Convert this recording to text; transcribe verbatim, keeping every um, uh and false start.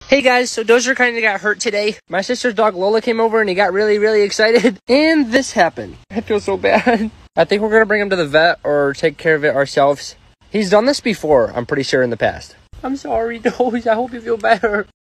Hey guys, so Dozer kind of got hurt today. My sister's dog Lola came over and he got really, really excited. And this happened. I feel so bad. I think we're going to bring him to the vet or take care of it ourselves. He's done this before, I'm pretty sure, in the past. I'm sorry, Doze. I hope you feel better.